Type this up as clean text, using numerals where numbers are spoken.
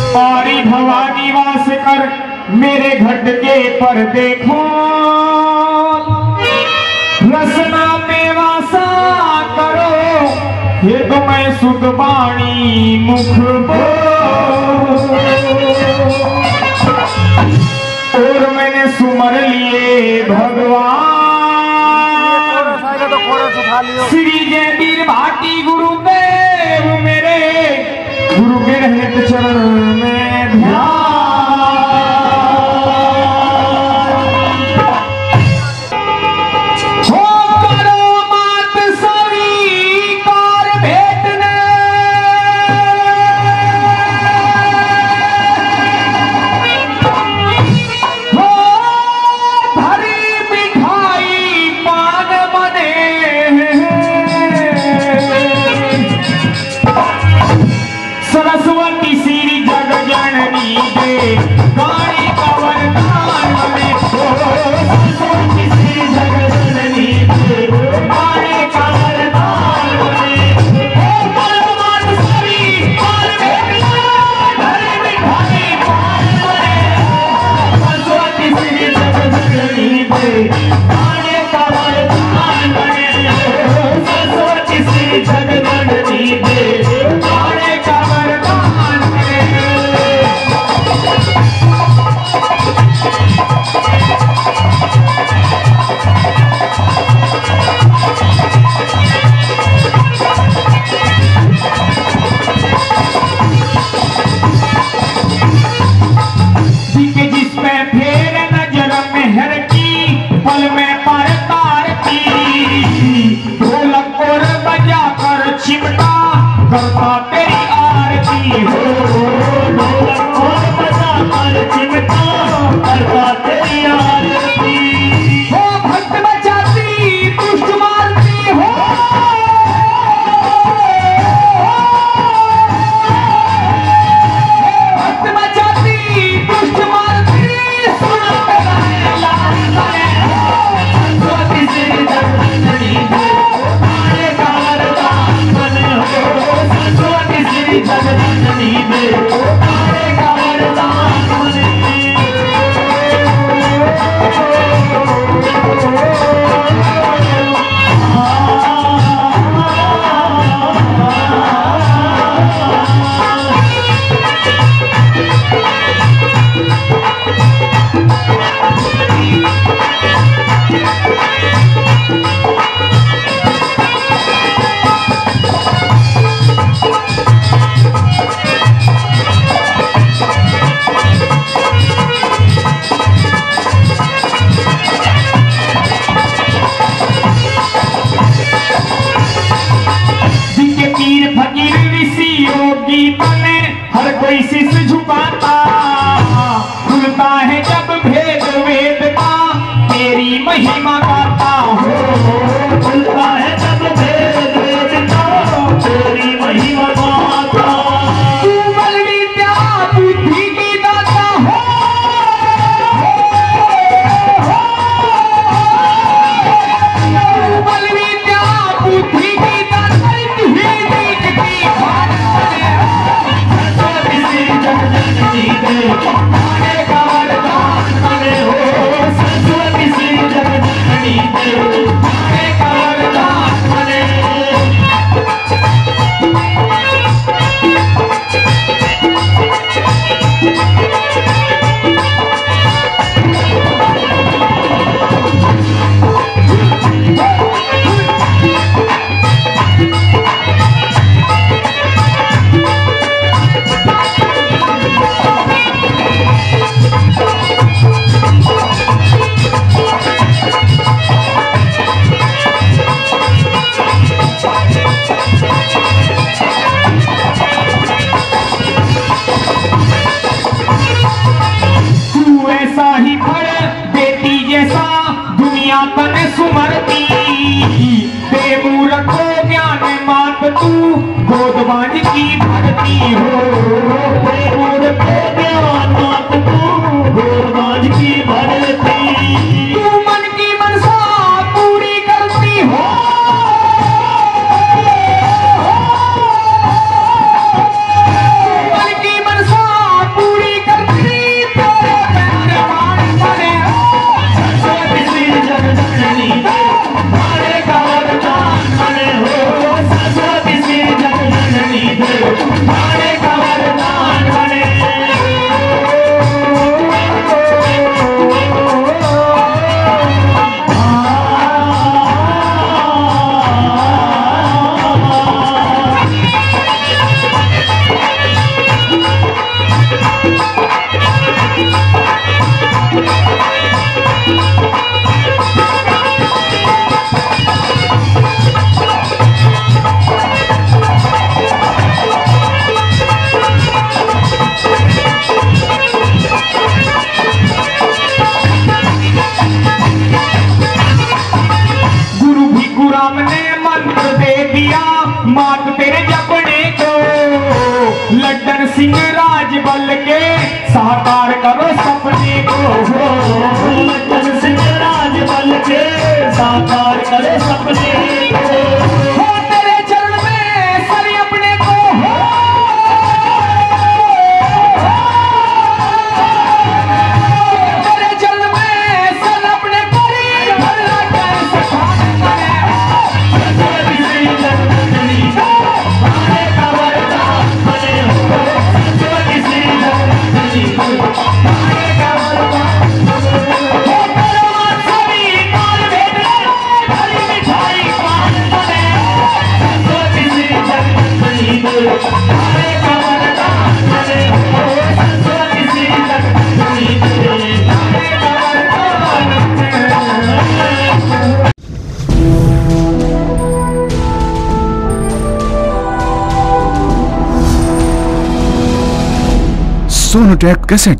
औरी भवानी वास कर मेरे घटके पर देखो, रसना में वासा करो, ये तो मैं सुध वाणी मुख और मैंने सुमर लिए भगवान श्री जय वीर भाटी गुरुदेव मेरे, गुरु के रहते चरण में ध्यान। हो करो मात स्वीकार भेटने, हो भरी मिठाई पान बने, सरस्वती श्री जग जननी दे गाड़ी का वरदान बने, सरस्वती श्री जग जननी दे गाड़ी का वरदान बने, परमात्मा सभी और भरी मिठाई पान बने, सरस्वती श्री जग जननी दे गाड़ी का वरदान बने, सरस्वती श्री जग जननी दे गाड़ी का वरदान बने। जिस पे फेर नजर मेहर की, पल में पर तार की, ढोलक और बजा कर चिमटा करता तेरी आरती हो, ढोलक और बजा कर चिमटा करता तेरी आरती हो, भक्त बचाती दुष्ट मारती हो, भक्त बचाती दुष्ट मारती, सुन मेरा लाल बने, सरस्वती श्री जग जननी दे गाड़ी का वरदान बने, सरस्वती श्री जग जननी दे गाड़ी का वरदान बने। पीर फकीर ऋषि योगी बने, हर कोई शीश झुकाता, खुलता है जब भेद वेद का, तेरी महिमा गाता हो, खुलता है जब भेद वेद का, तेरी महिमा गाता, तू बल विद्या बुद्धि की दाता हो, तू बल विद्या बुद्धि की दाता, गाड़ी का वरदान बने हो, सरस्वती श्री जग जननी दे गाड़ी का बल के साकार करो सपने को, वचन सिंह राज बल के साकार करे सपने को। हो तेरे चरण में सर अपने को, हो तेरे चरण में सर अपने को भरना कैसे भाग करे। सरस्वती श्री जगदम्बे हमारे का वरदान बने हो। सरस्वती श्री जगदम्बे हमारे का वरदान बने हो। सभी काल भेद भली मिठाई पान बने। सरस्वती श्री जगदम्बे हमारे का वरदान बने हो। सरस्वती श्री जगदम्बे हमारे का वरदान बने हो। सोनोटेक कैसेट